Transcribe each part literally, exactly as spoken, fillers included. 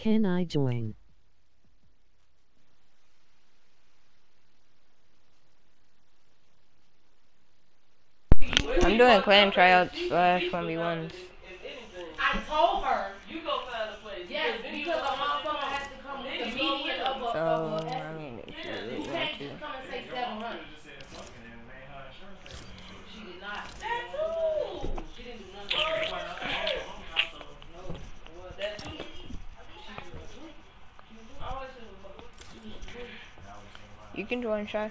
Can I join? I'm doing clan tryouts slash one v ones. I told her. You go find a place. Yes, because a motherfucker has to come with the median of a, So, of a I estimate. mean, if you really You want can't to. just come and say seven hundred. She did not. That too. She didn't do none of that. No. Well, that too. You can join, Shy.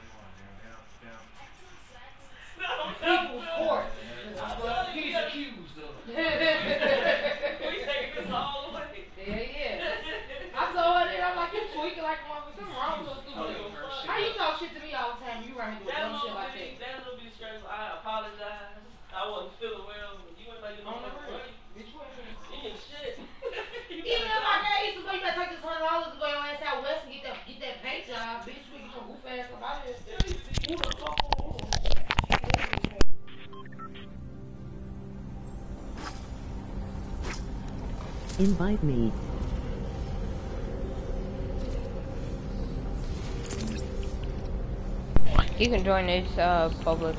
People's court. He's accused of. We taking this all the way. Yeah, yeah. I told her that. I'm like, you tweaking like a motherfucker. Something wrong with you. How you talk shit to me all the time? You right here doing dumb shit like that. That little bit stressful. I apologize. I wasn't feeling well. You ain't like you on the real. Bitch, you ain't feeling shit. Even if I gave you some money, you better take this hundred dollars and go your ass out west and get that get that paint job, bitch. We get your goof ass up out of here. Who the fuck? Invite me. You can join this uh, public.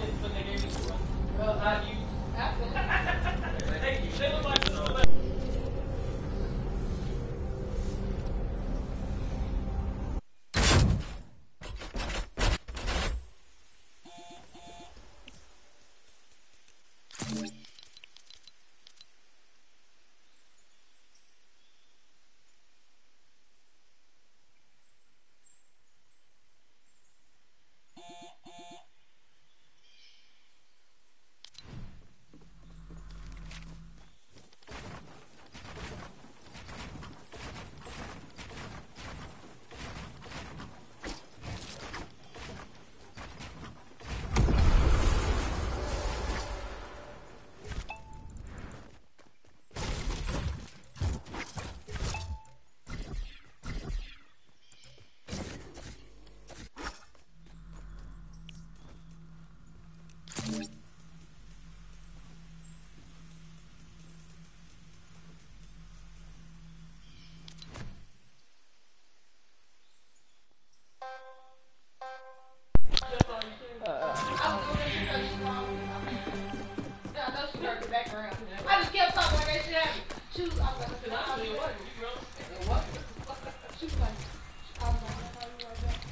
I just kept talking like that shit happened. She was, I was like, I said, I what? It what? She was like, I was like, I you right back.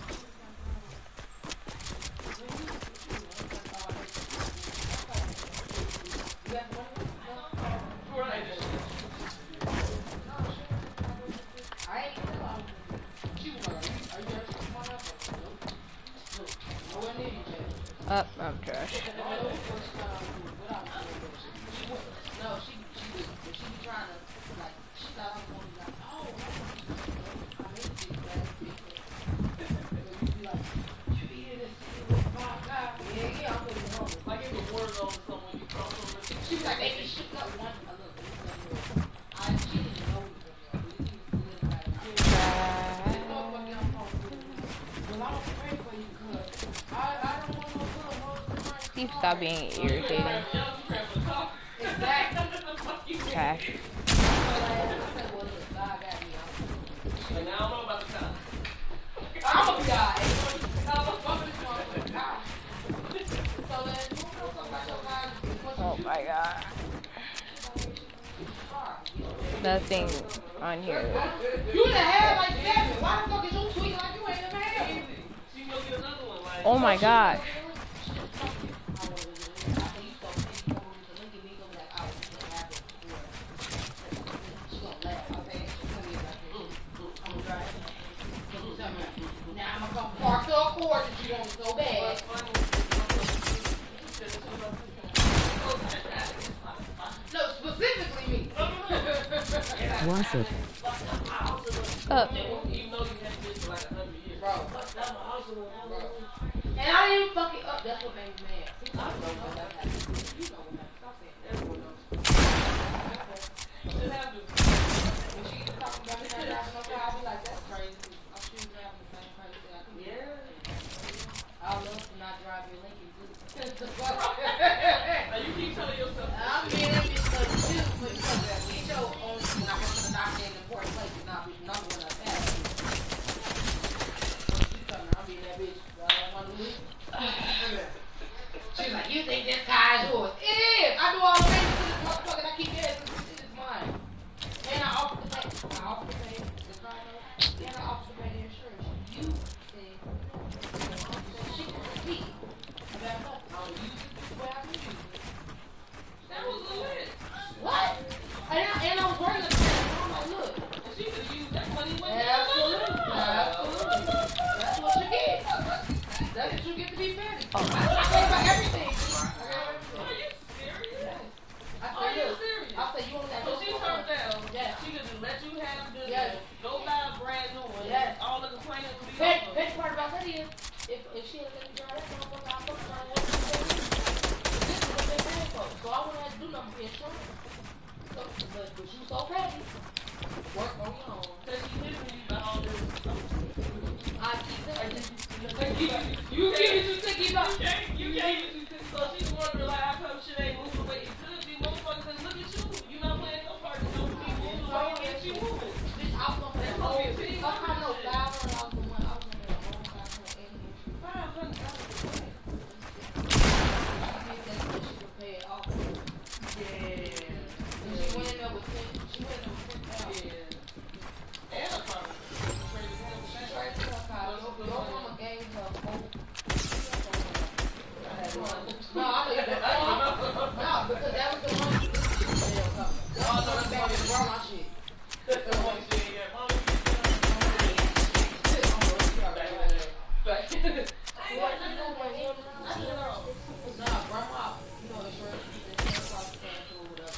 I ain't she was like, are you ready to come on up? Nowhere near you, Jay. Up, oh, I'm trash. No, she she was she be trying to like she thought I was gonna be like, oh, I hate these guys. You be like, you be in this city with my guy. Yeah, yeah, I'm with home. Like it was word on someone you cross over. She was like, they be shook up one. I look, I she didn't know we were there. We was good about it. This motherfucker on phone. Well, I'm afraid for you because I I don't want no good hoes. Steve, stop being irritating. Trash. Oh my god. Nothing on here. You in the head like seven. Why the fuck is you tweaking like you ain't in the head? Oh my gosh. Now I'm gonna come park the Accord that you want so bad. No, specifically me. What's it? Up. Bro. Bro. And I didn't even fuck it up. That's what made me mad. I know what that happened. You know what happened. Stop saying that. Everyone knows. Should have to. When she was talking about me not driving no car, I be like, that's crazy. I'm sure you're driving the same car that I can. Yeah. I love to not drive your Lincoln too. Now you keep telling yourself. I'm being that bitch like you, but you know that. Get your own. When I go to the doctor in important places, not be not to be petty. Oh. I say about everything. Are you serious? I Are say, you look, serious? I say you only got So she turned down. Yeah. She could just let you have this. Yes. Go buy a brand new one. Yes. All the complaining would be Best, over. best part about that is, if, if she had let me drive that motherfucker, I fucking around with her. This is what they paying for. So I wouldn't have to do nothing for insurance. So, but, but you so petty. Work on your own. Cause she hit me by all this. I keep saying it. You You get what you think about. You can't, you can't. So she's wondering like how come shit ain't moving the way it could be. Motherfuckers, cause look at you. You not playing no part. You don't keep moving the way it gets you moving. Bitch, I was gonna pay the whole thing. I don't know five hundred dollars a month. I was gonna pay the whole five hundred eighty. Five hundred dollars a month. I think that's what she would pay it off. Yeah. And she went in there with ten. She went in there with ten thousand. Yeah. And a car. She tried to talk out. Your, your mama gave her four. No, I didn't. No, because that was the money. That was the back and brought my shit. That's the one she ain't got. Mama, Nah, grandma, you know, insurance, insurance costs the same food, whatever.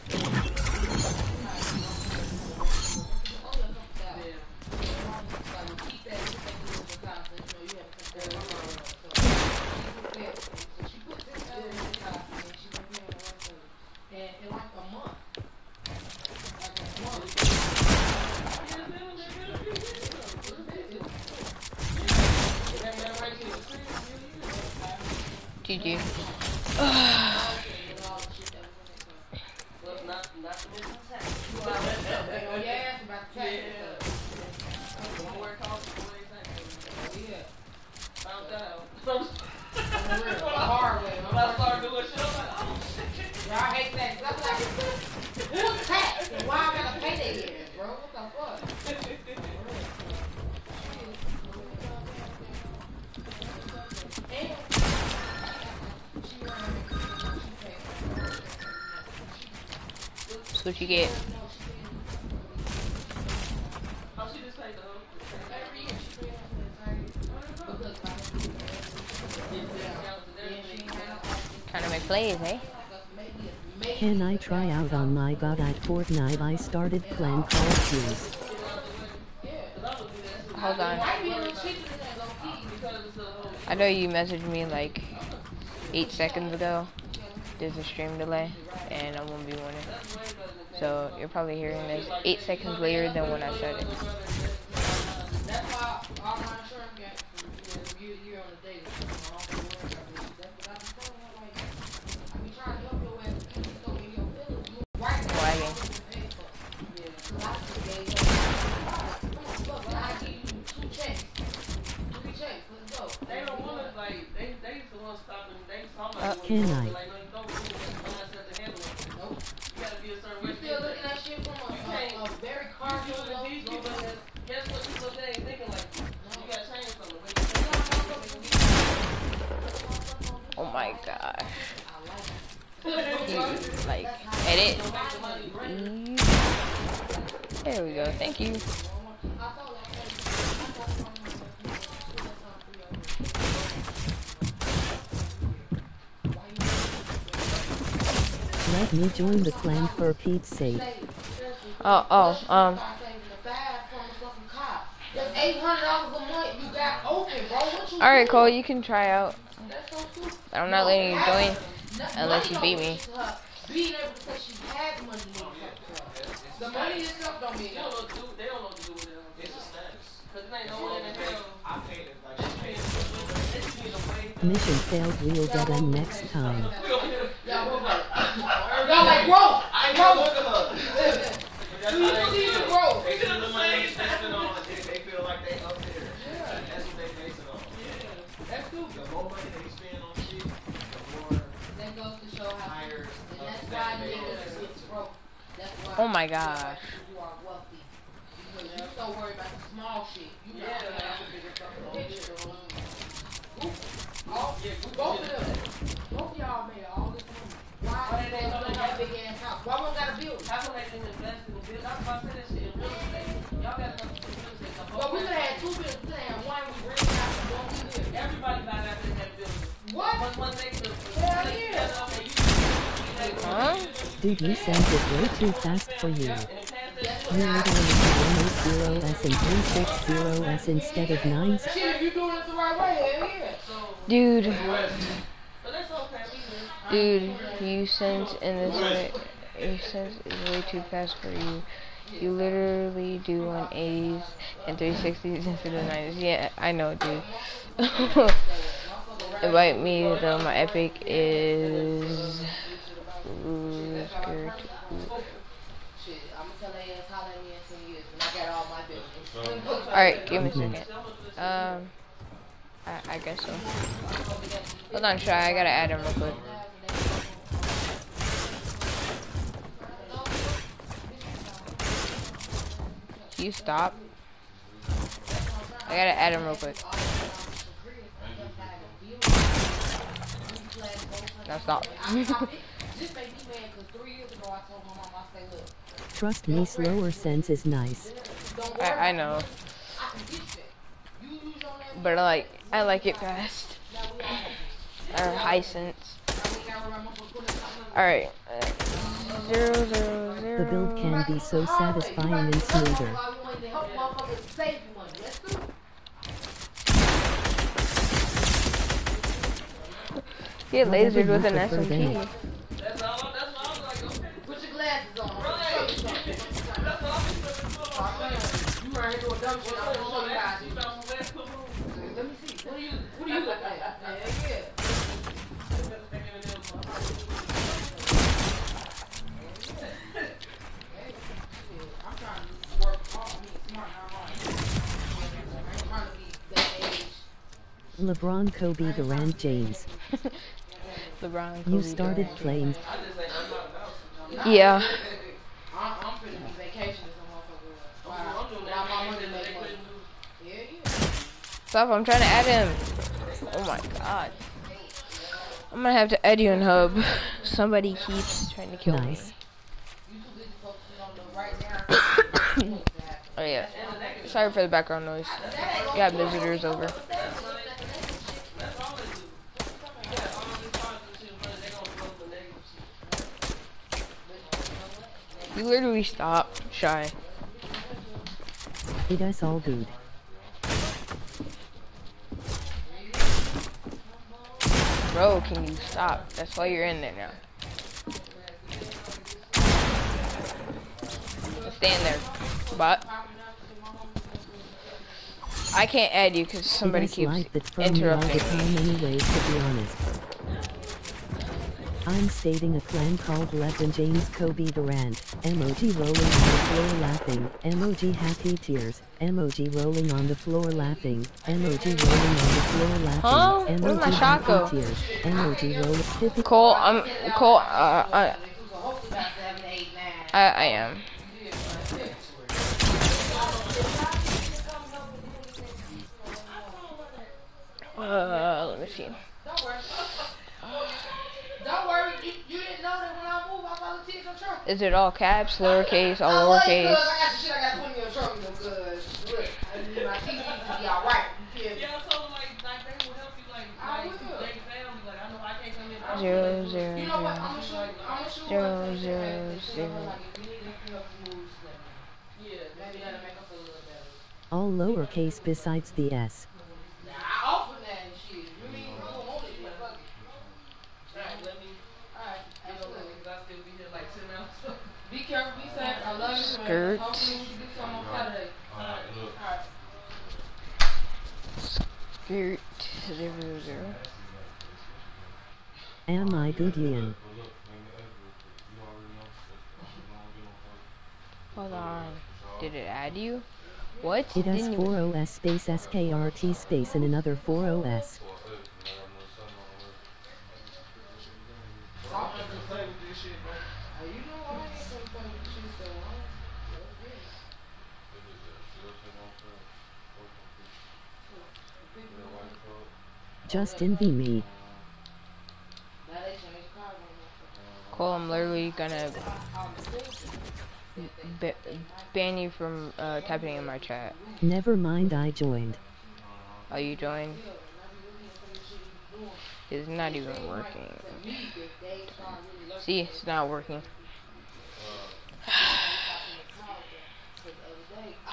Only a couple thousand. Like, you keep that, you take it into account, so you know you have to take that around. So, she put that, so she put this out in the account, and then she gonna pay on the rest of it. And in like a month, like a month. G G. Y'all hate that. I'm like, who's tax? And why I gotta pay that yet, bro? What the fuck? That's what you get. Oh, she just paid the whole. Every year she pays for the Trying to make plays, eh? Can I try out on my god at Fortnite? I started playing Call of Duty. Hold on. I know you messaged me like eight seconds ago. There's a stream delay, and I won't be winning. So you're probably hearing this eight seconds later than when I started. That's why all my insurance got you you on the daily. I don't worry about this. That's what I be telling her. Like, I be trying to help your ass keep it so in your feelings. You right now. Wagging. Yeah. So I just gave her. Look, I give you two checks. Three checks. Let's go. They don't want to like. They they the ones stopping. They somebody. Uh, can I? Like no, you don't do it. Mindset to handle it. Nope. You gotta be a certain You way. still looking at shit from a, a, a very You cardinal using these people. low. That, guess what? People they ain't thinking like. You gotta change something. Oh my gosh. Dude, like, edit. Ease. There we go. Thank you. Let me join the clan for Pete's sake. Oh, oh, um. Alright, Cole, you can try out. I'm not letting you join unless you beat me. Being able to say she had money in the money itself don't mean They don't know what to do. They don't know what to do with it. It's a status. Cause it ain't no way in the hell. I paid it like she paid it. Mission failed, we'll get them next time. Y'all like, bro, I ain't gonna look at her. do you see the growth? They feel the same thing on. They feel like they up there. That's what they base it on. That's cool. The more money they spend on shit, the more That goes to show how higher. and that's why niggas get broke. That's why Oh my gosh. you are wealthy. Because you so worried about the small shit. You got to have a bigger fucking picture. All, both of them. Both of y'all made all this money. Why they don't have a big ass house? Why we got a build? How come they didn't invest in the business? I'm about to say that shit in real estate. Y'all got to come to real estate. Well, we could have had two buildings. We could have had one. We rented out and one we live. Everybody buy that thing that Dude, you sent it way too fast for you. You literally do one eight zero S and three six zero S instead of nine. Shit, if you doing it the right way, hell yeah. Dude, But that's okay. dude, you sent in this way. You sent is way too fast for you. You literally do one eighties and three sixties instead of nineties. Yeah, I know, dude. Invite me though. My epic is. Ooh, scared. Shit, I'm gonna tell her ass holler at me in ten years when I got all my business. Alright, give me a second. Um, I, I guess so. Hold on, Shy. I gotta add him real quick. Can you stop? I gotta add him real quick. Now stop. Trust me, slower sense is nice. I, I know. But I like I like it fast. Or high sense. Alright. Uh, zero, zero, zero. The build can be so satisfying and smoother. Get Whatever lasered you with an prefer, S M then. G. That's all. That's all. I was like, okay. Put your glasses on. Right. That's all. You right here doing dumb shit. I'm gonna show you how to You do found some last couple of it. Let me see. What do you, what do you look at? Hell yeah. I'm trying to work hard. I mean, smart, not hard. I'm trying to be that age. LeBron, Kobe, Durant, James. LeBron, You Kobe started Bryant. playing. Yeah. I'm, I'm finna be vacationing some motherfucker. Wow. Now my money make money. Yeah, yeah. Stop, I'm trying to add him. Oh my god. I'm gonna have to add you in Hub. Somebody keeps trying to kill Nice. You too busy focusing on the right now. me. Oh yeah. Sorry for the background noise. We got visitors over. You literally stop, Shy. It is all good. Bro, can you stop? That's why you're in there now. Stand there. But I can't add you because somebody It is keeps like that from me all the interrupting time me. anyways, to be honest. I'm stating a clan called Legend James Kobe Durant. Emoji rolling on the floor laughing. Emoji happy tears. Emoji rolling on the floor laughing. Emoji rolling on the floor laughing. Huh? Emoji Where's my happy shot go? tears. Emoji rolling. fifty. Cole, I'm Cole. Uh, I, I, I am. Uh, let me see. Don't worry, you, you didn't know that when I move, I volunteered some truck. Is it all caps, lowercase, all I love you, lowercase? cuz I got the shit I got to put in your truck, you know, cuz look, I need my T V to be alright. You feel me? Yeah, so like, like they will help you, like, I like will. they family. Like, I know I can't come in. Zero, zero, You know what? zero. I'm gonna show you. I'm gonna show you. Zero, what zero, they say. zero. Like, if you need anything else to move, just let me know. Yeah, maybe that'll make us a little better. All lowercase besides the S. Nah, I offer that and shit. You mean you don't want it, then fuck it. Alright, let me. Alright, I know that because I still be here like ten hours. be careful, be safe. I love you. Skirt. Hopefully we can do something on Saturday. Alright. Skirt, zero, zero. Am I Goodian? Hold on. Did it add you? What? It is Didn't you- four O S space S K R T space and another four O S. Stop and just play with this shit, bro. Uh, you know I ain't gonna play with this shit, so I don't. Just envy me. Now they change cars on my Cole, I'm literally gonna ba ban you from uh, typing in my chat. Never mind, I joined. Oh, you joined? It's not even working. See, it's not working.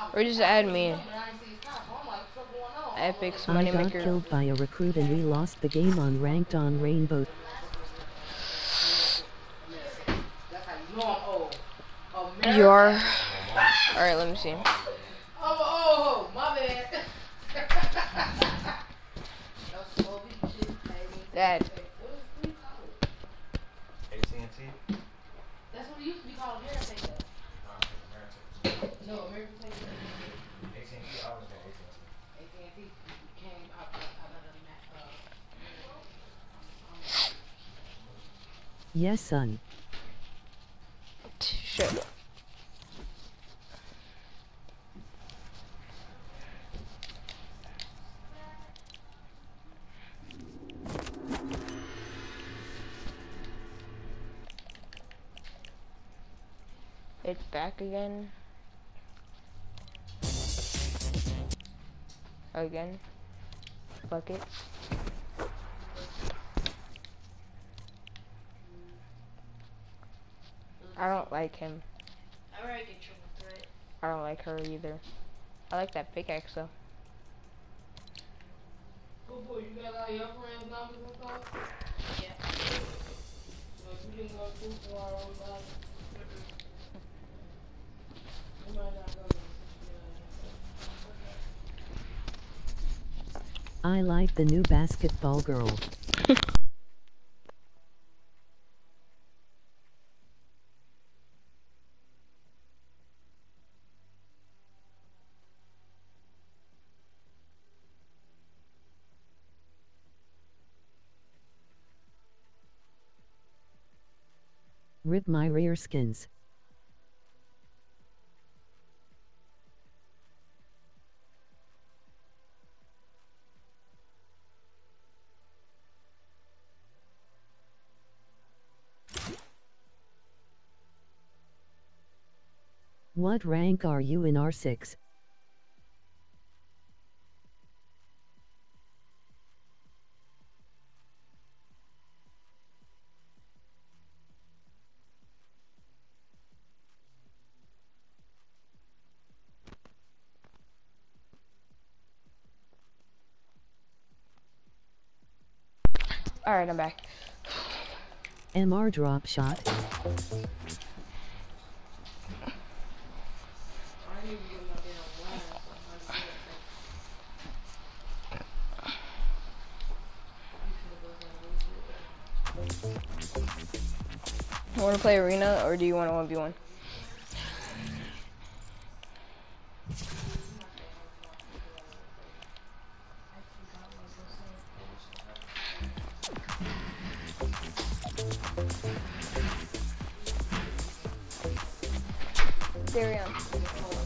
Or just add me. Epic's I got moneymaker. killed by a recruit and we lost the game on ranked on Rainbow. That's how you know I'm old. You are. Alright, let me see. Oh, oh, oh, my bad. Dad. A T and T? That's what it used to be called, American Take That. No, American Take That. A T and T, I always got A T and T. A T and T came out out of the uh Yes, son. Shit. It's back again. Again. Fuck it. I don't like him. I already get triple threat. I don't like her either. I like that pickaxe though. Good boy, you got all your friends' numbers and stuff? Yeah. So if you didn't go too far over, you might not go there. I like the new basketball girl. Rip my rear skins. What rank are you in R six? Alright, I'm back. M R drop shot. You wanna play arena or do you wanna one v one? There we go.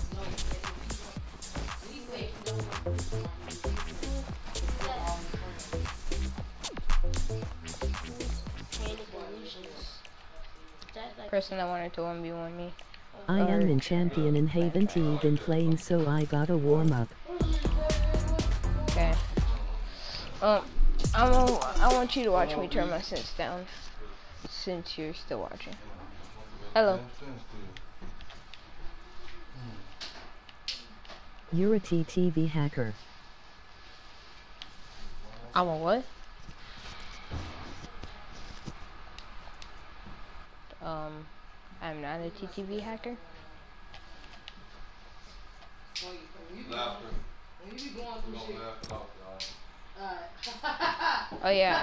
Person that wanted to one v one me. I am in champion and haven't even playing, so I gotta warm up. Okay. Um, I'm a, I want you to watch me turn my sense down, since you're still watching. Hello. You're a T T V hacker. I'm a what? Um, I'm not a T T V hacker. Laughter. When you be going through shit. Laugh it off, y'all. Oh yeah.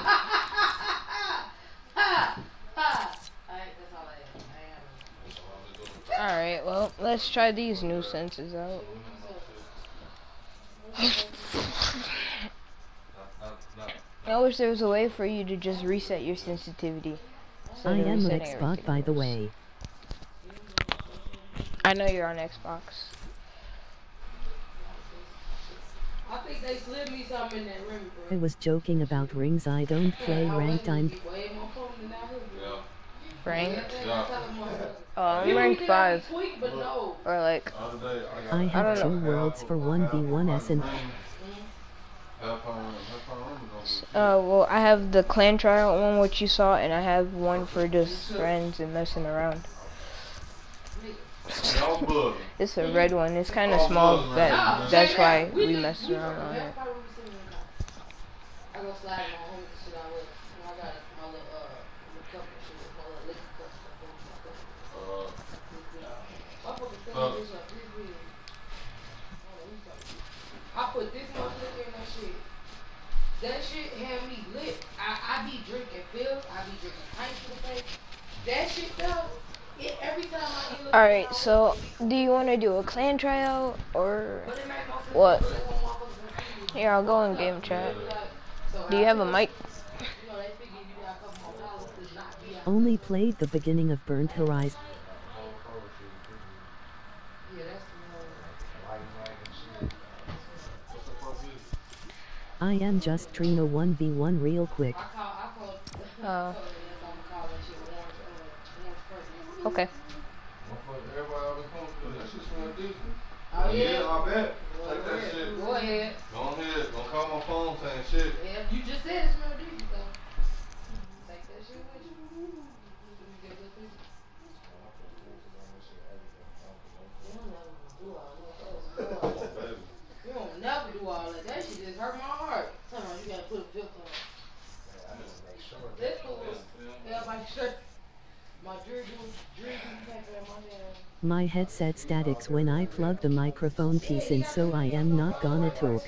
Alright, well, let's try these new senses out. I wish there was a way for you to just reset your sensitivity. I am on Xbox, by the way. I know you're on Xbox. I think they slid me something in that ring, bro. I was joking about rings. I don't play ranked. I'm ranked? Yeah. Oh, I'm ranked five. Or like, I have I two don't know. worlds for one v one S and Uh, well, I have the clan tryout one, which you saw, and I have one for just friends and messing around. Y'all bug. It's a red one. It's kind of All small. bugs, That man. that's why We we just- messed we around just- on yeah, it. probably we seen it in the car. I go slide my home and shit. I would. You know, I got my little uh, little cup and shit, my little liquor cup. Stuff in my cup. Uh, I fucking fill Uh. this up. This big. I don't know who's talking. I put this much liquor in that shit. That shit had me lit. I, I be drinking pills. I be drinking pints to the face. That shit though, it, every time I get All right. So, do you want to do a clan tryout or But it made my sister what? feel like one motherfucker can Here, I'll go in game chat. Do you have a mic? You know, they figure you got a couple more dollars to not be out. Only played the beginning of Burnt Horizon. Yeah, that's the what's the fuck is it? I am just Trina one v one real quick. I call, I call, Oh. that's what I'm call that shit orange, uh, orange person. Okay. Motherfucker, everybody always come to that shit smell decent. Oh yeah? Yeah, I bet. Go Take that ahead. shit. Go ahead. Go ahead. Don't call my phone saying shit. Yeah, you just said it smelled decent, so take that shit with you. You get good people. You don't never do all that. That's Oh, hard. baby. You don't never do all that. That shit just hurt my heart. Tell me you gotta put a filter on. This cool. Yeah, my shirt, my drinking, drinking pepper in my hand. My headset statics when I plug the microphone piece in, so I am not gonna talk.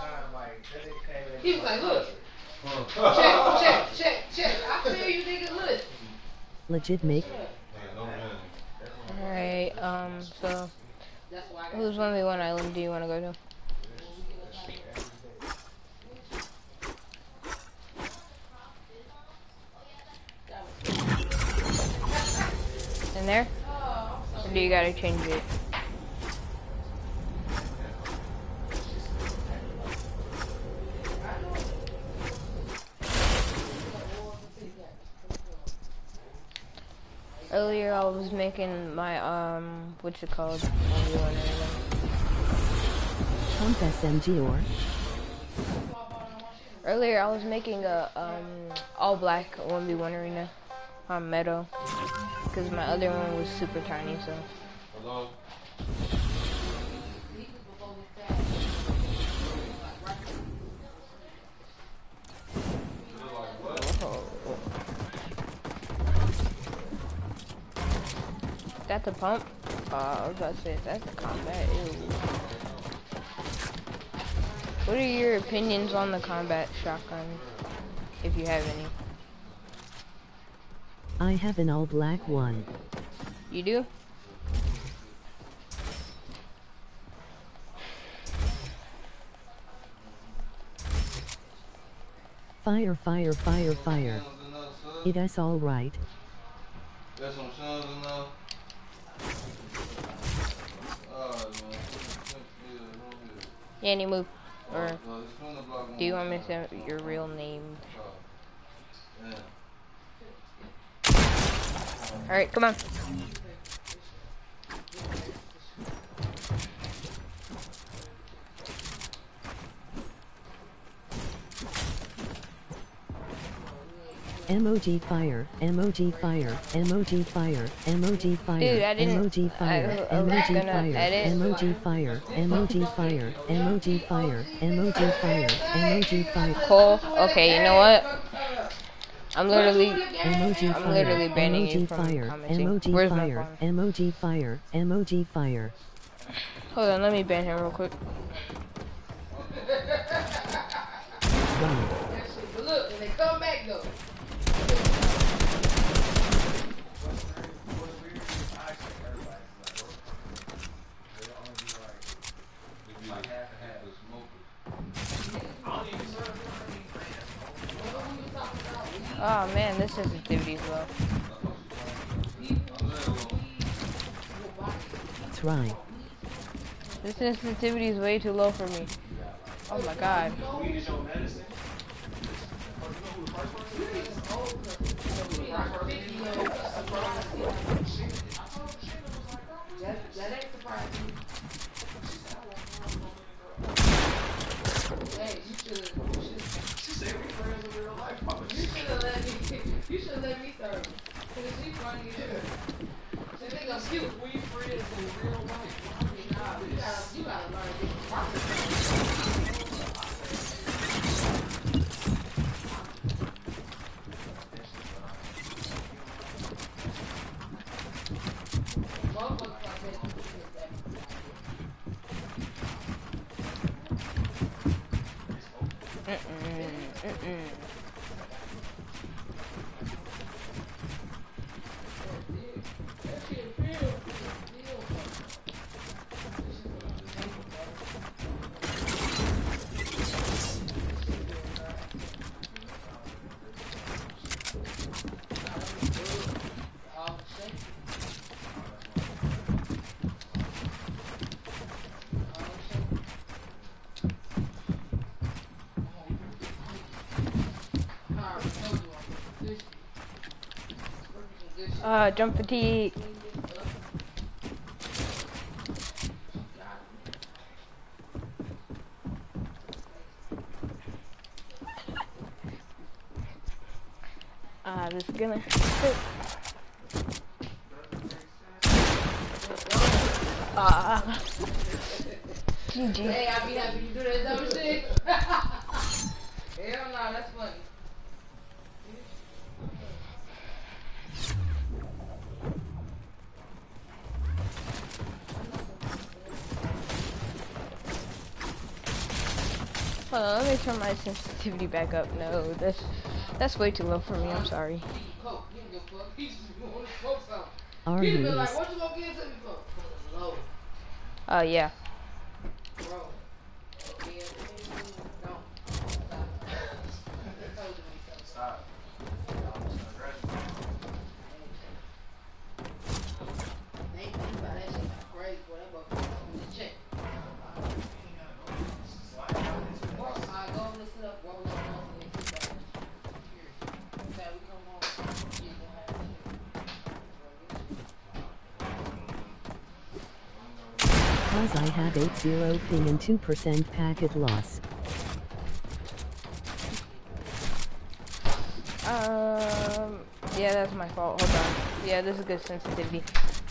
He was like, look, Huh. check, check, check, check. I feel you, nigga. Look. Legit make. Man, no man. All right. Um. So, That's why I got who's one v one island do you want to go to? In there? Or do you gotta change it? Earlier I was making my, um, what's it called? Pump S M G or Earlier I was making a, um, all black one v one arena on Meadow. Because my other one was super tiny, so. Hello? That's a pump? Uh, I was about to say, that's a combat. Ew. What are your opinions on the combat shotgun, if you have any? I have an all black one. You do? Fire, fire, fire, fire. It is alright. Got some shuns enough. Alright, man. Yeah, any move. Or Uh, it's finna block do you one want me more to say your real name? time. Damn. Alright, come on. Emoji fire, emoji fire, emoji fire, emoji fire, Dude, I didn't- emoji fire, I- I was emoji gonna fire, edit. emoji fire, emoji fire, emoji fire, emoji fire, emoji fire, Cole, okay, you know what? I'm literally, emoji I'm fire, literally banning you emoji from fire, commenting. emoji Where's my fire, phone? emoji fire, emoji fire. Hold on, let me ban him real quick. Run. But look, when they come back though. Oh man, this sensitivity is low. Try. This sensitivity is way too low for me. Oh my god. That, that ain't surprising. Hey, you should, you should. She said we friends in real life. You should have let me. You should have let me serve. Cause she funny as shit. She think I'm cute. We friends Mm-mm, mm-mm. Uh, jump fatigue. Ah, uh, this is gonna hurt. Ah. G G. Hey, I be happy you do that dumb shit. Hell no, that's funny. Hold on, let me turn my sensitivity back up. No, that's that's way too low for me. I'm sorry. Coke, he don't give a fuck. He just want to smoke something. Are He'd you be like, what you gonna give to me for? Cause I'm low. Oh uh, yeah. Bro. Yeah, don't. Stop. I told you to stop. Stop. Y'all almost gonna graduate. They ain't think about that shit like crazy. Boy, that motherfucker on the check. I go listen up, roll up, roll up, and sit down. Okay, we come home. Yeah, gonna have Cause I have eight zero ping and two percent packet loss. Um. Yeah, that's my fault. Hold on. Yeah, this is good sensitivity.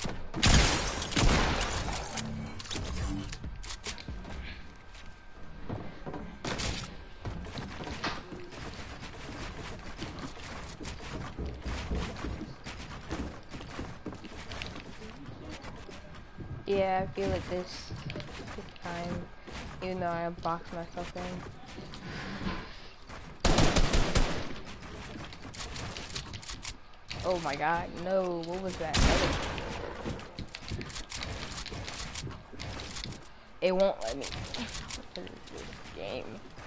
Yeah, I feel like this, this time, even though I boxed myself in. Oh my god, no, what was that? It won't let me. What is this game?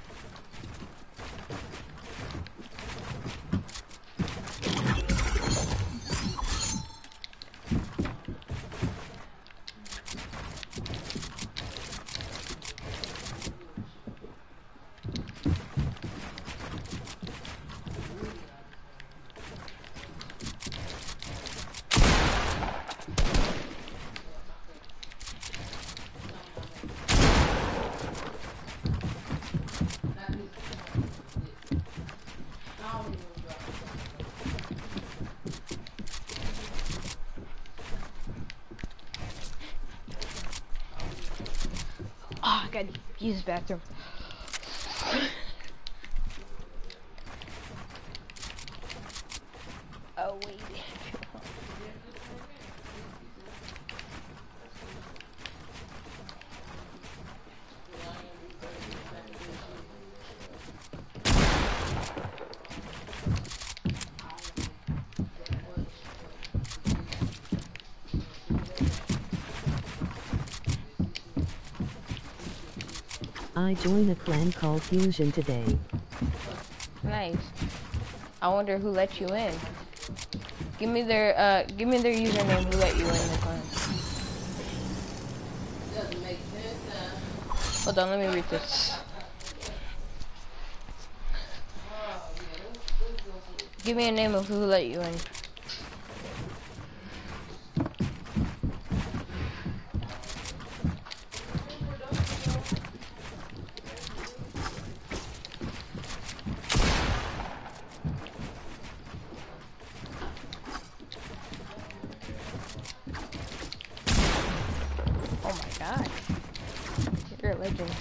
Oh, I gotta use the bathroom. Oh, wait. I joined a clan called Fusion today. Nice. I wonder who let you in. Give me their uh give me their username who let you in the clan. doesn't make sense, uh. Hold on, let me read this. Give me a name of who let you in. Oh my god. You're a legend.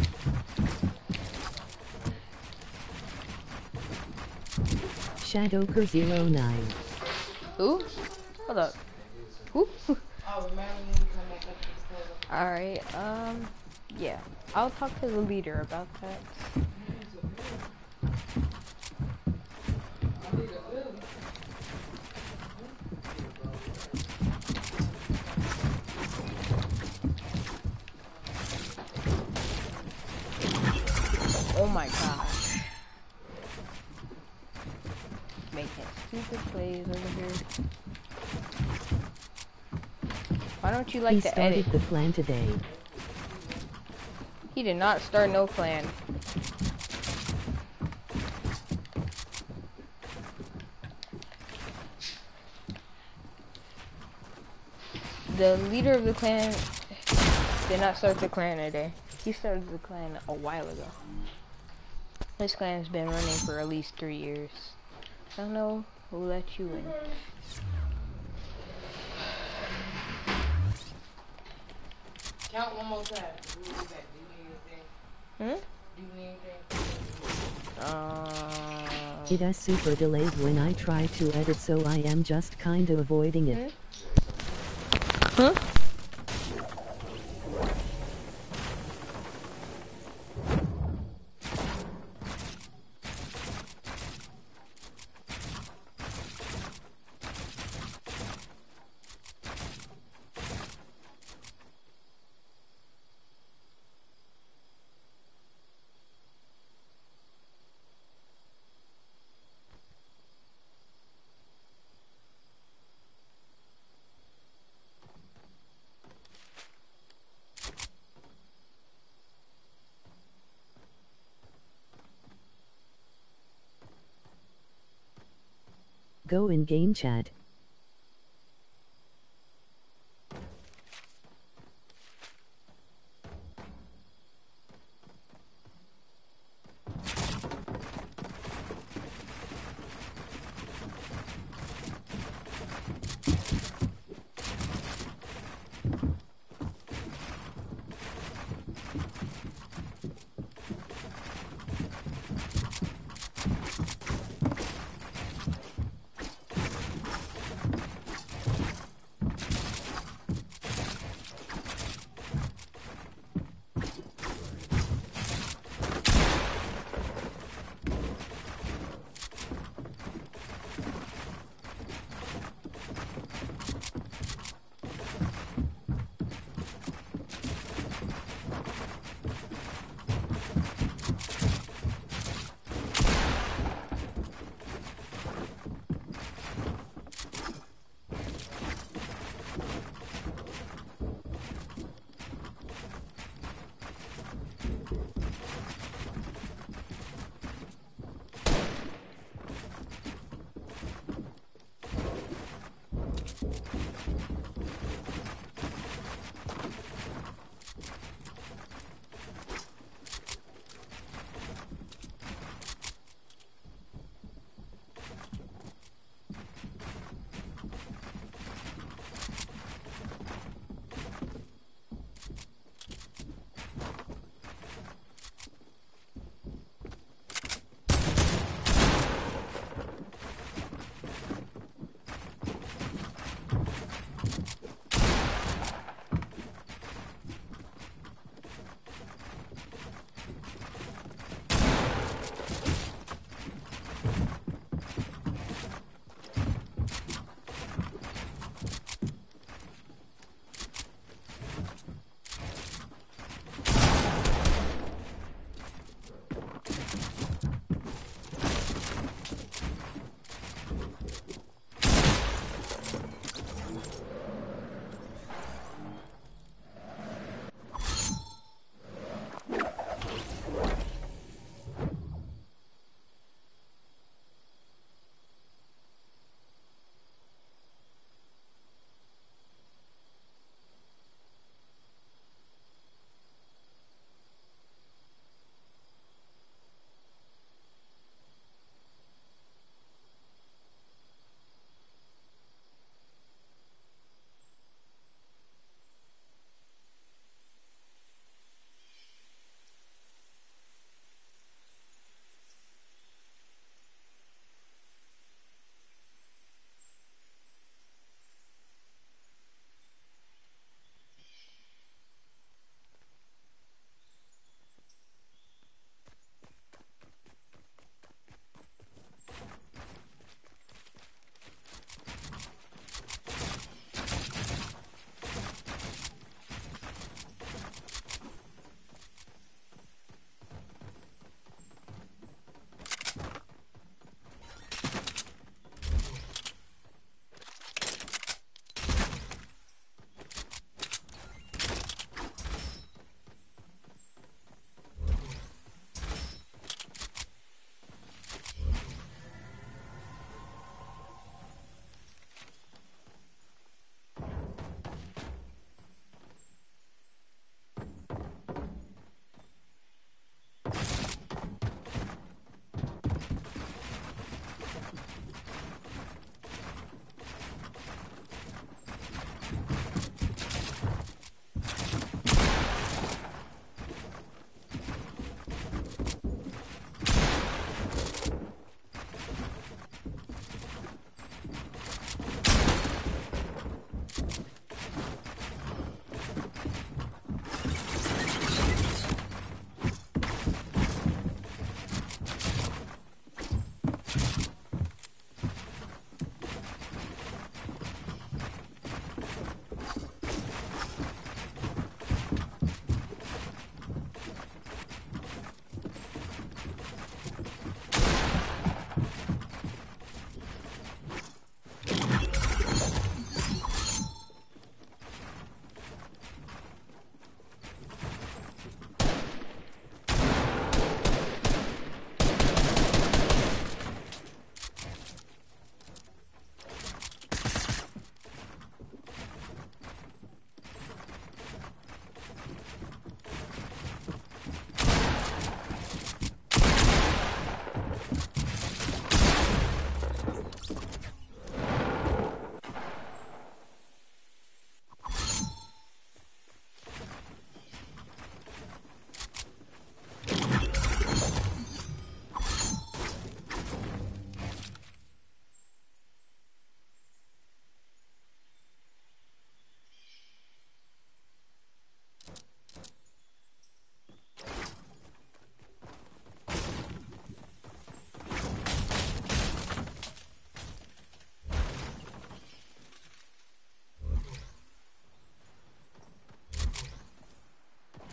Shadowker zero nine. Who? Hold up. Who? Oh, remember when we come back up to the Alright, um, yeah. I'll talk to the leader about that. gosh. Making stupid plays over here. Why don't you like He to started edit? the clan today. He did not start no clan. The leader of the clan did not start the clan today. He started the clan a while ago. This clan has been running for at least three years. I don't know who let you in. Count one more time. We'll be back. Do you need anything? Hmm? Do you need anything? Um. It is super delayed when I try to edit, so I am just kinda avoiding it. Huh? Go in game chat.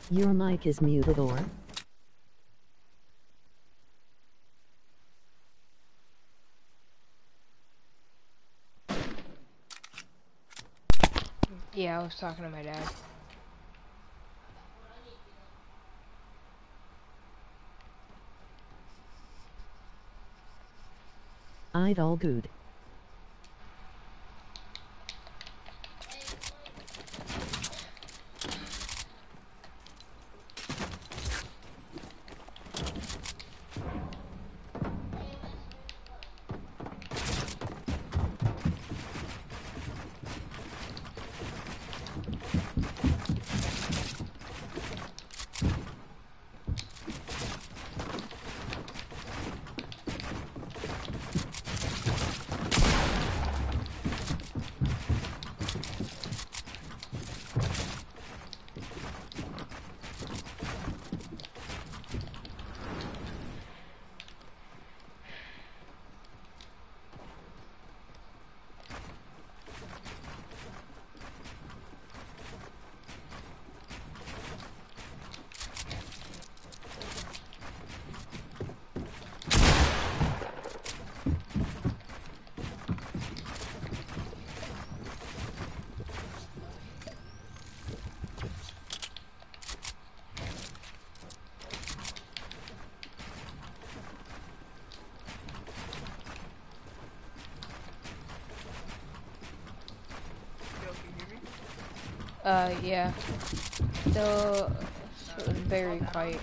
Your mic is muted or? Yeah, I was talking to my dad. I'd all good. Uh, yeah. Still very quiet.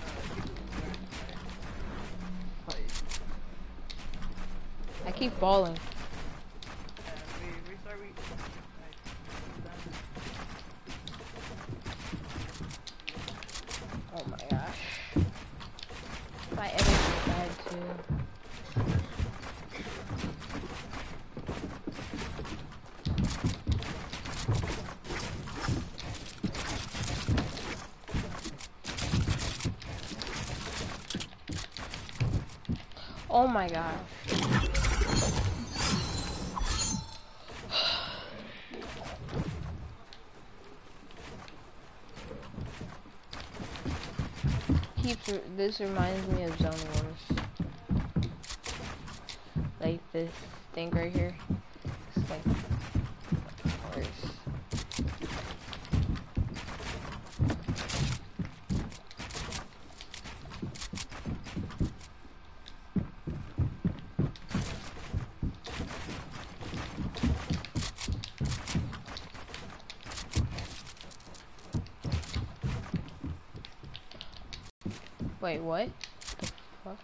I keep falling. Oh my gosh. My editing's bad too. Oh my gosh. Keeps, this reminds me of Zone Wars. Like this thing right here. It's like worse. Wait, what? The fuck?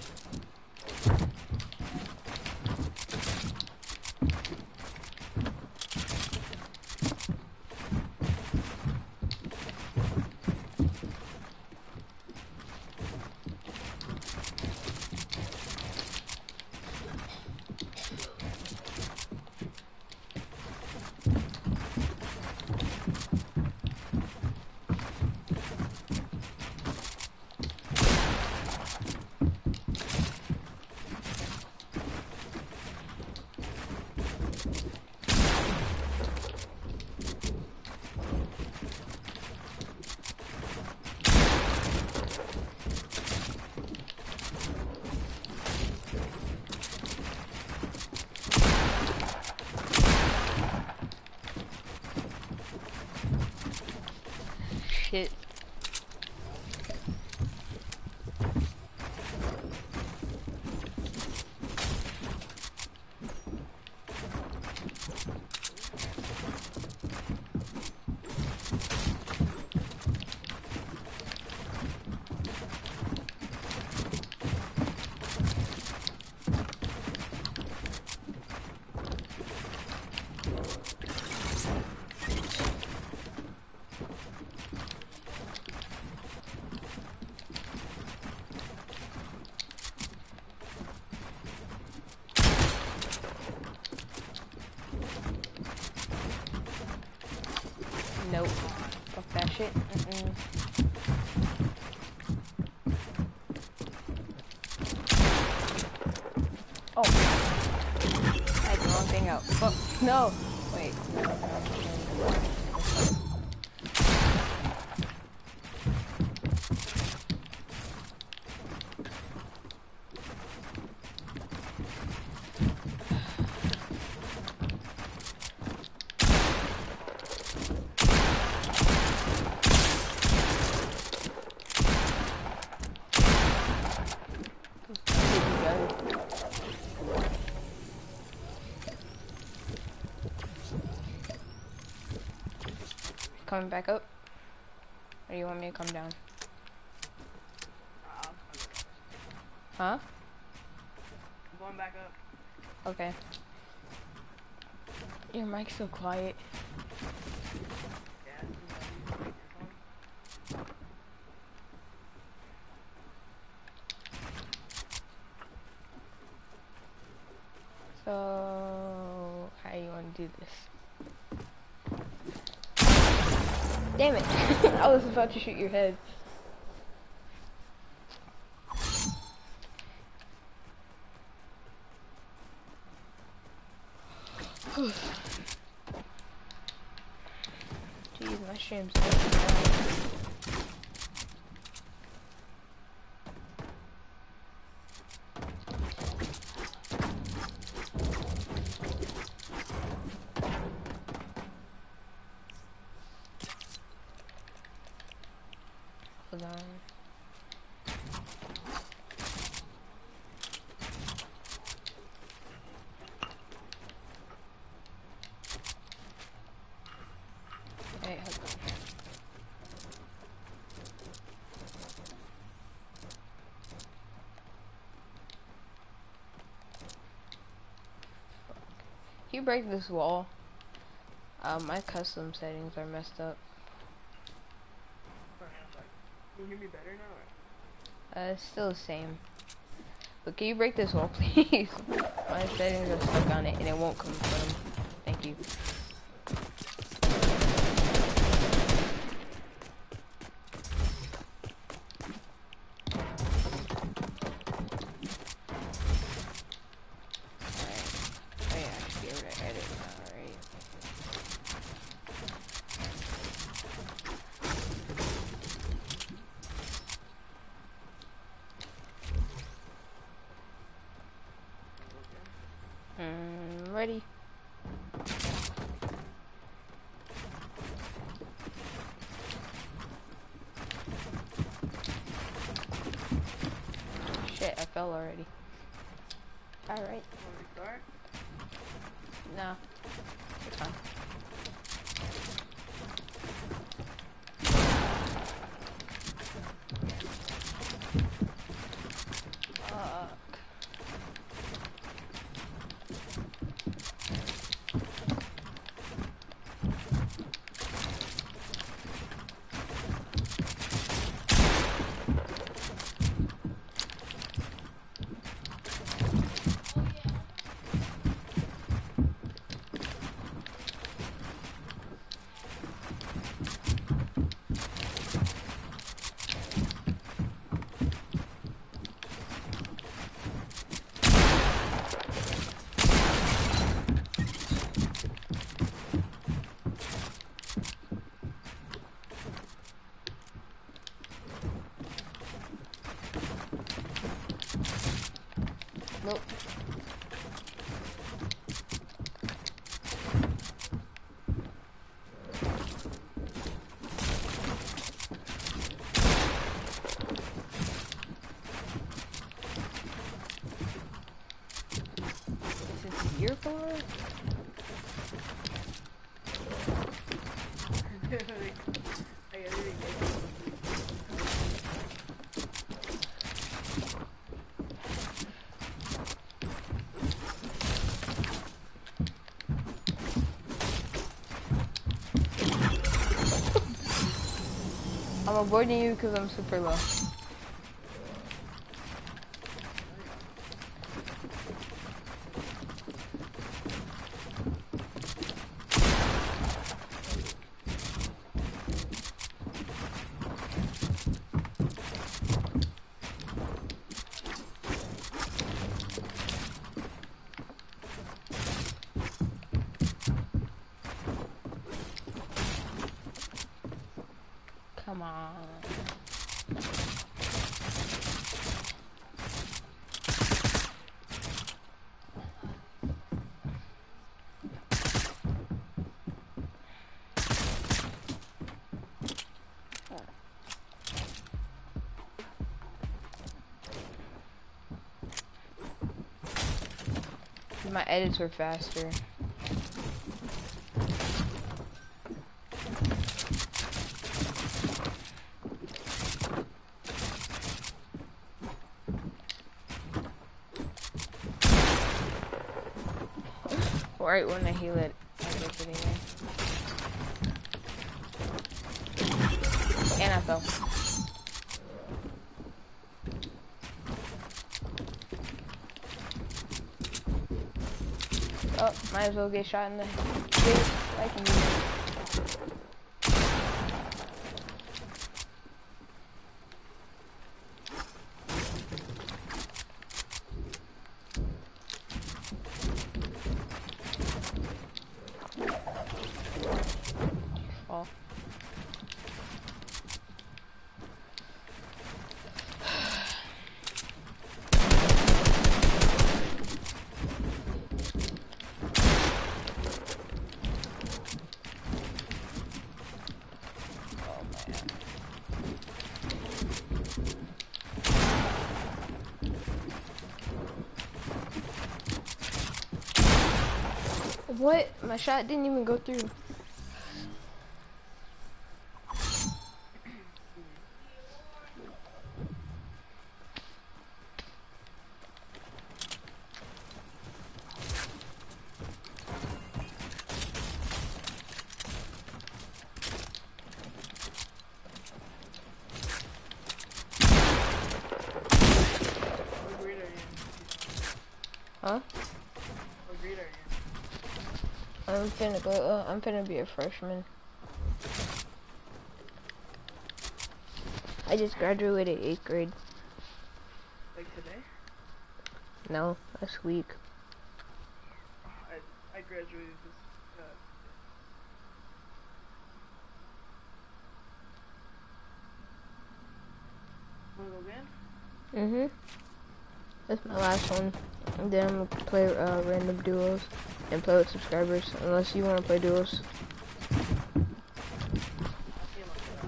Shit. Nope. Fuck that shit. Mm-mm. Oh. I had the wrong thing out. Fuck. No. Wait. coming back up? Or you want me to come down? Uh, Huh? I'm going back up. Okay. Your mic's so quiet. Yeah, this is my new microphone. So, how you want to do this? Damn it! I was about to shoot your head. Jeez, my stream's going down. Hold on. Hey, hold on. Can you break this wall? Uh, my custom settings are messed up. Can you hear me better now? Or? Uh, it's still the same. But can you break this wall, please? My settings are stuck on it and it won't confirm. Thank you. Mm, ready. Shit, I fell already. Alright. Want to restart? No. It's fine. Fuck. Nope. Is this a year for it? I gotta really get I'm avoiding you because I'm super low. Come on. My edits were faster. Right when I heal it, I get it anyway. And I fell. Oh, might as well get shot in the face. I can use it. Fall. What? My shot didn't even go through. What grade are you in? Huh? What grade are you in? I'm finna go. Uh, I'm finna be a freshman. I just graduated eighth grade. Like today? No, last week. I I graduated this uh wanna go again? Mhm. That's my last one. And then I'm gonna play uh, random duos and play with subscribers. Unless you wanna play duos. I'll see him on the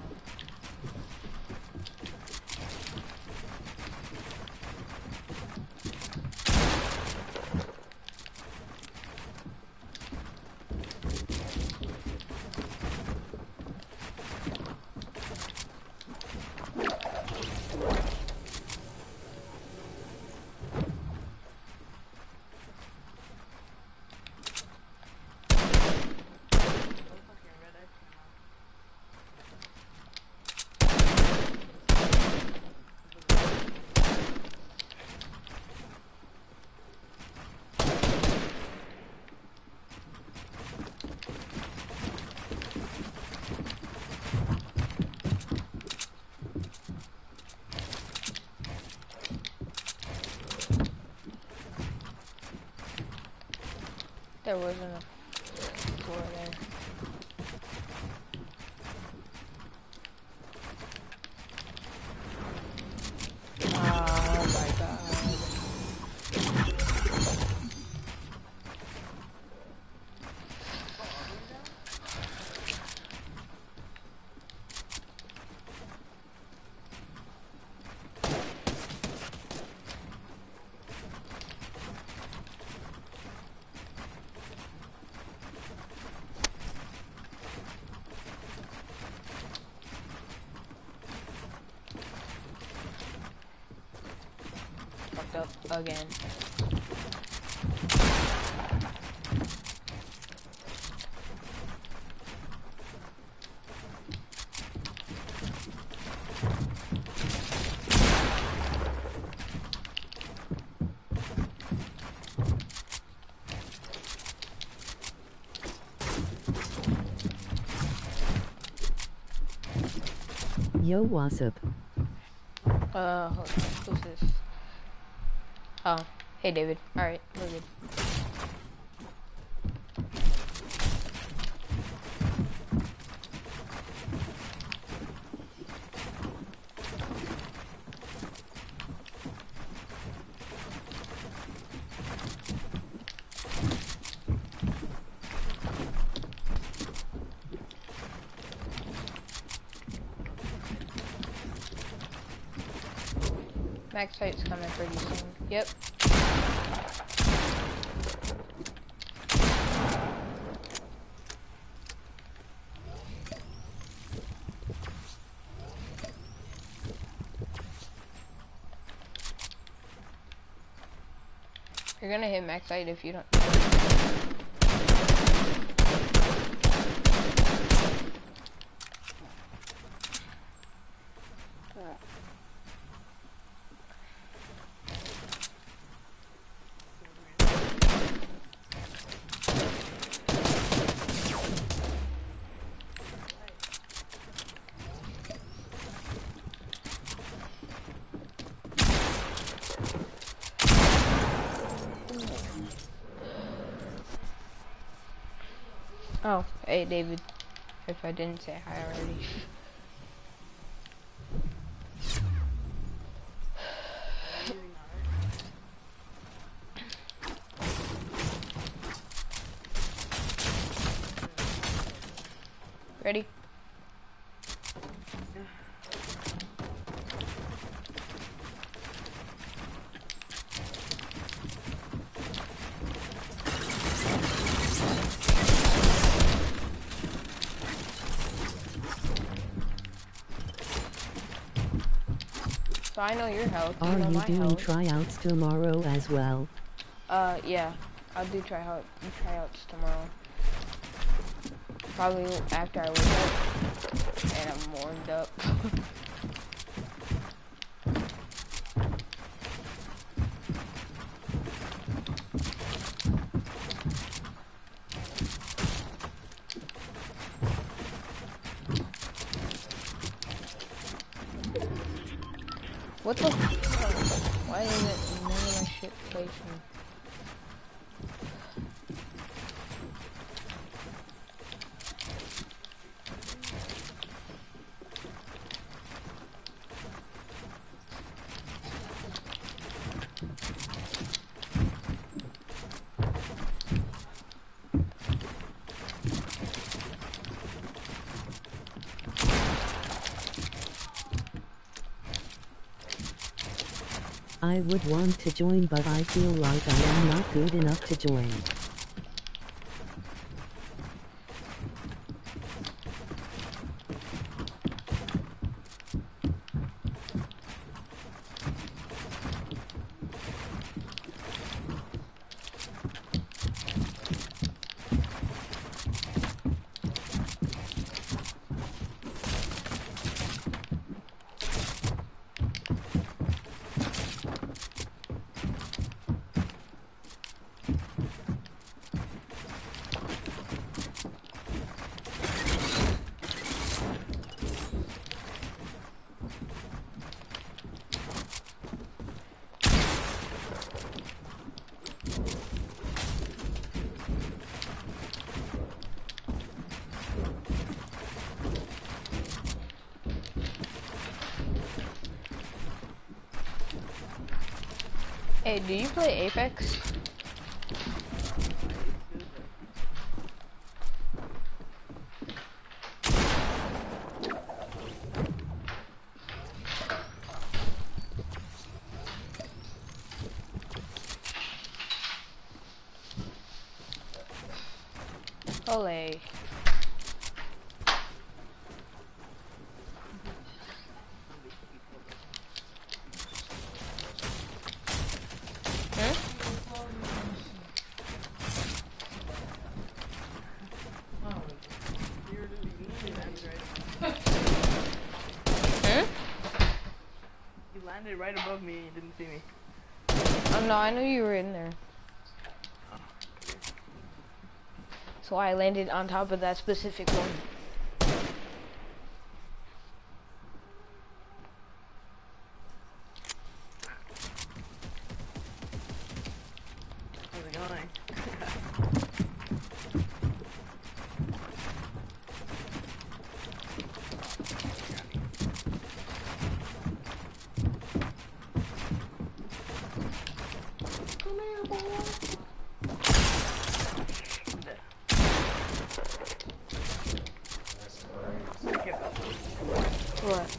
fucking red eye came out. There wasn't a floor there. Oh my god. Fucked up again. Yo, what's up? Uh, hold on. Who's this? Oh, hey David. Alright, we're good. Max fight's coming pretty soon. Yep. You're gonna hit max height if you don't. Oh, hey David. If I didn't say hi already. Ready? So I know your health. Are know you my doing health. tryouts tomorrow as well? Uh, yeah. I'll do try out tryouts tomorrow. Probably after I wake up and I'm warmed up. What the fuck? Why isn't none of my shit placing? I would want to join, but I feel like I am not good enough to join. Hey, do you play Apex? Ole. Hmm? Hmm? You landed right above me and you didn't see me. Oh no, I knew you were in there. So I landed on top of that specific one. How's it going? Come here, boy. What?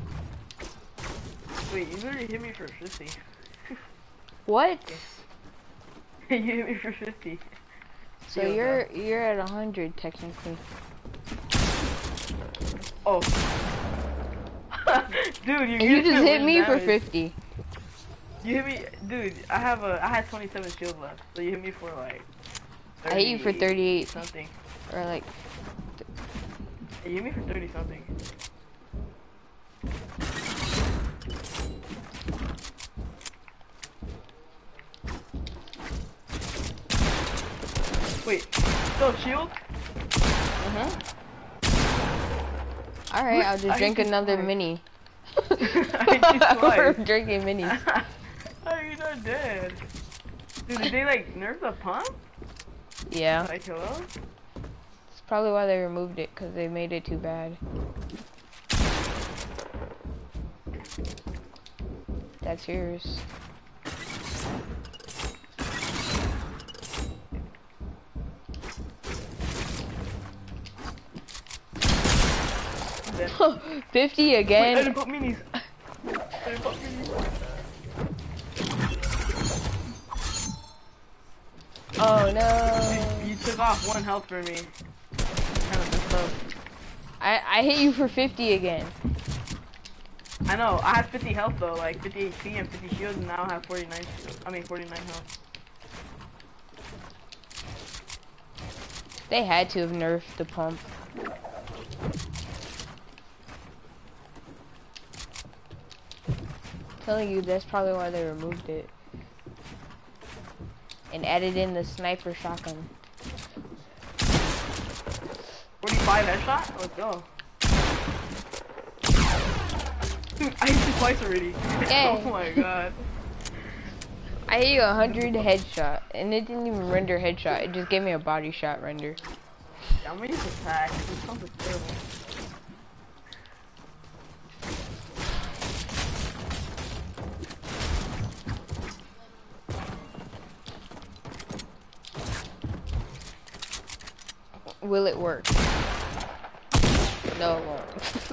Wait, you literally hit me for fifty. What? You hit me for fifty. So Yo, you're you're at a hundred technically. Oh. Dude, you And you just hit me for damage. fifty. You hit me, dude. I have a, I had twenty-seven shield left, so you hit me for like. I hit you for thirty-eight something. or like. You hit me for thirty something. Wait, still shield? Uh-huh. Alright, I'll just I drink hit you another twice. mini. I hit you We're twice. drinking minis. How are you not dead? Dude, did they like nerf the pump? Yeah. Like, hello? It's probably why they removed it, because they made it too bad. That's yours. fifty again? Wait, I didn't put minis. I didn't put minis. Oh no. You took off one health for me. Kind of messed up. I, I hit you for fifty again. I know, I had fifty health though, like fifty H P and fifty shields, and now I have forty-nine shields. I mean forty-nine health. They had to have nerfed the pump. Telling you, that's probably why they removed it. And added in the sniper shotgun. forty-five headshot? Let's go. Dude, I hit you twice already. Yay. Oh my god. I hit you a hundred headshot, and it didn't even render headshot. It just gave me a body shot render. I'm gonna use attack. This sounds like terrible. Will it work? No, it won't.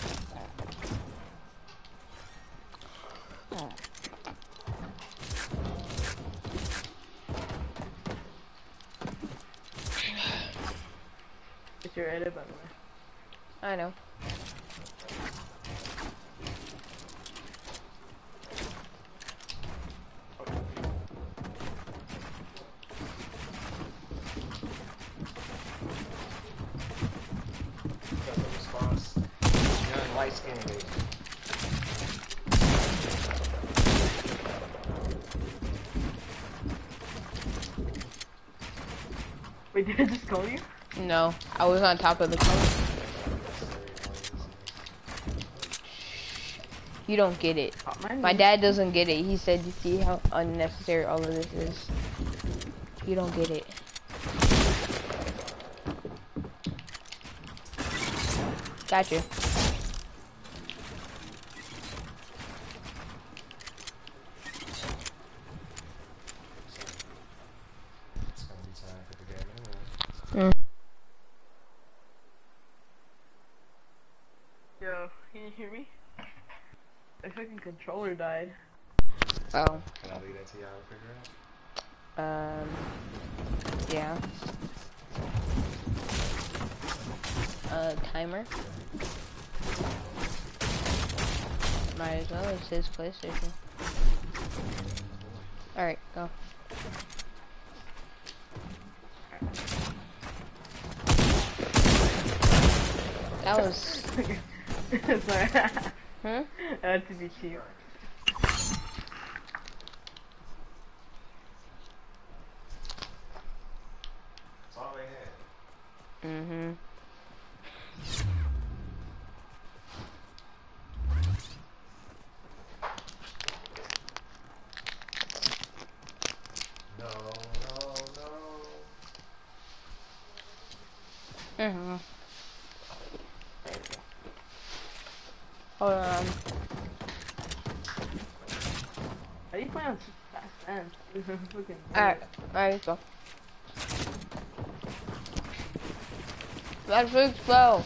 It's your edit, by the way. I know. That's a response. Young light skin lady. Wait, did I just call you? No, I was on top of the cone. You don't get it. Oh, man. My dad doesn't get it. He said, you see how unnecessary all of this is. You don't get it. Gotcha. It's gonna be time for the game anyway. Yo, can you hear me? The fucking controller died. Oh. Can I leave that to y'all to figure out? Um. Yeah. Uh, timer. Might as well. It's his PlayStation. Alright, go. That was. Sorry. Hmm? I had to be cheap. That's all they had. Mm-hmm. No, no, no. Mm-hmm. Hold on. How do you play on fast and fucking Alright, alright, go. That's big slow.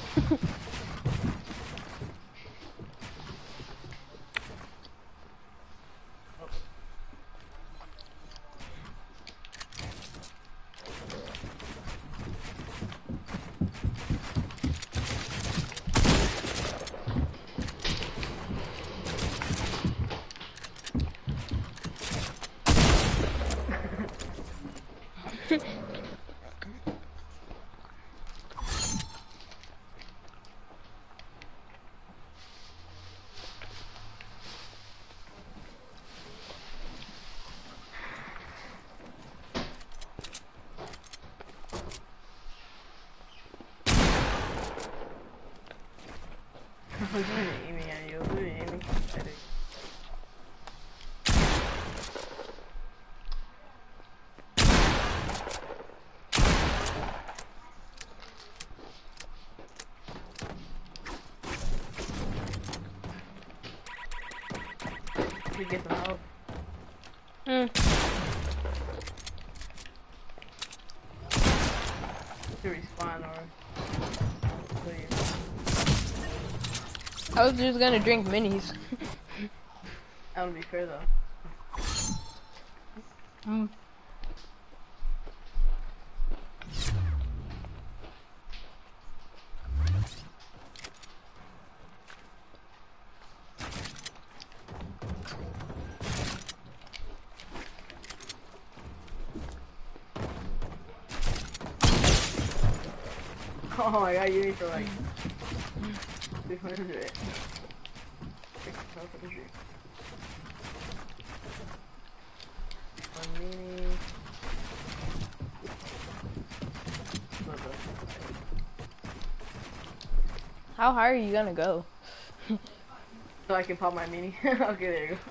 I was really aiming at you. I was really aiming at it. get some help. Hmm. To respawn or please. I was just gonna drink minis. That would be fair though. Hmm. Oh my god, you need for like six hundred. six hundred. One mini. How high are you gonna go? So I can pop my mini. Okay, there you go.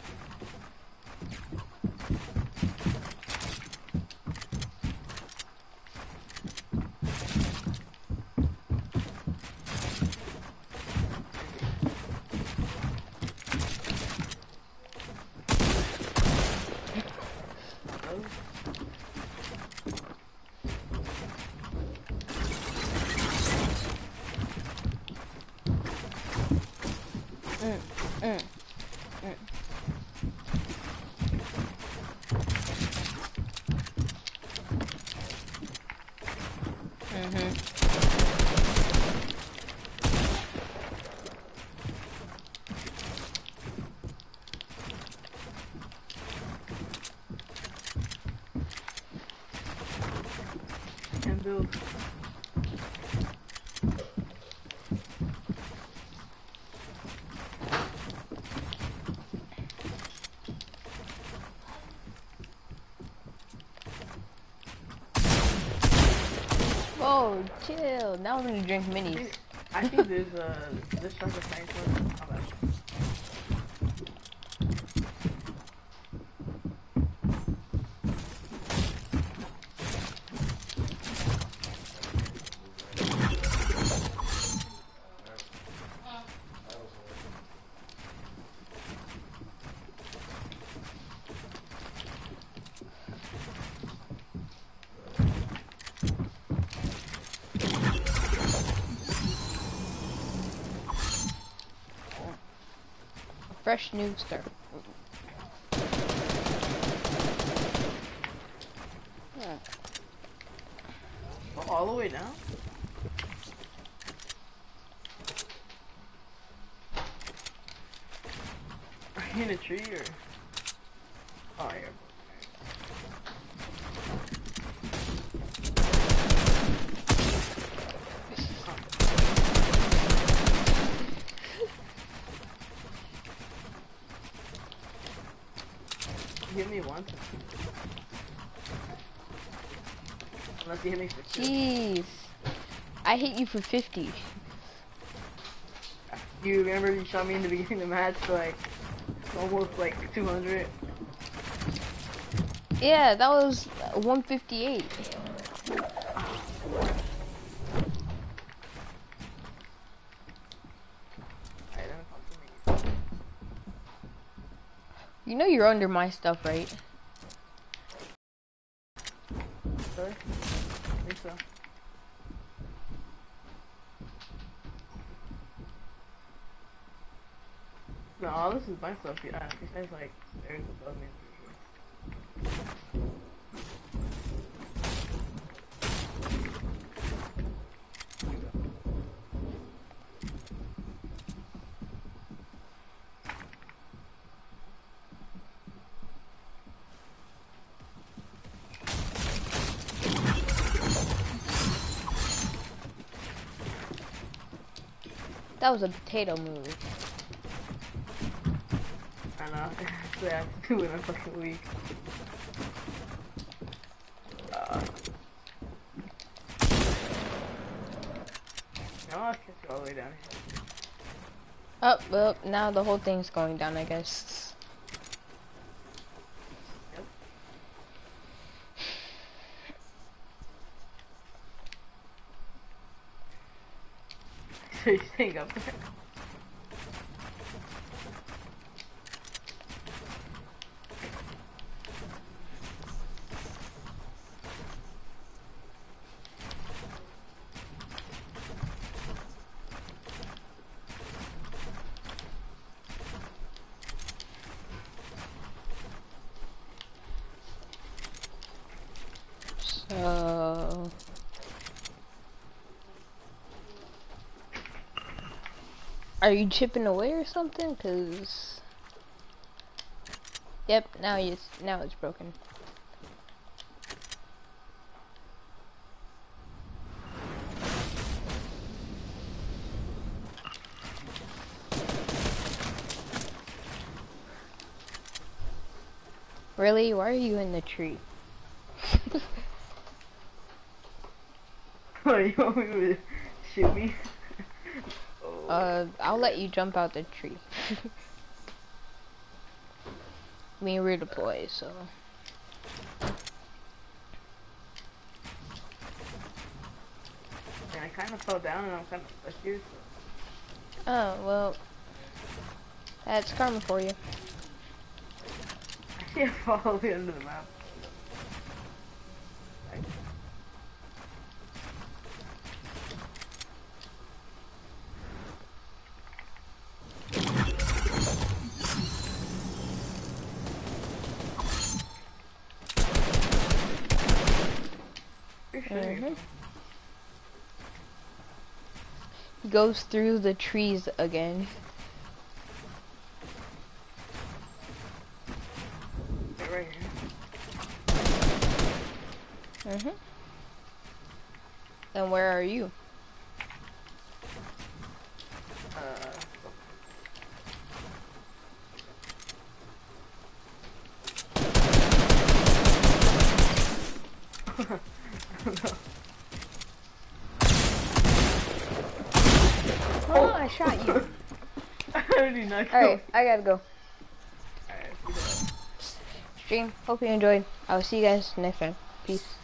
Mm, mm, mm. Mhm. And build. Whoa, chill. Now I'm gonna drink I minis. think, I think there's uh this type of tank one. How about Fresh new star. oh, all the way down? Are you in a tree or? Oh, yeah. You hit me once. Unless you hit me for two. Jeez. I hit you for fifty. You remember you shot me in the beginning of the match for like almost like two hundred? Yeah, that was one fifty-eight. Alright, then fuck me. You know you're under my stuff, right? Sorry? I think so. No, all this is my stuff. Yeah, he says like there's above me. That was a potato move. I know. Actually, I have to do it in a fucking week. Uh, no, I'll catch you all the way down here. Oh, well, now the whole thing's going down, I guess. Yep. So you're staying up there? Uh, are you chipping away or something? Cause, yep, now it's now it's broken. Really? Why are you in the tree? What, you want me to shoot me? Oh. Uh, I'll let you jump out the tree. I mean, we're deployed, so. And I kind of fell down and I'm kind of stuck here. So. Oh, well. That's karma for you. I can't fall all the way under the map. Mm-hmm. He goes through the trees again. They're right here. Mm-hmm. And where are you? Uh, Oh, I shot you. I already knocked you. Alright, I gotta go. Alright, see you later. Stream, hope you enjoyed. I'll see you guys next time. Peace.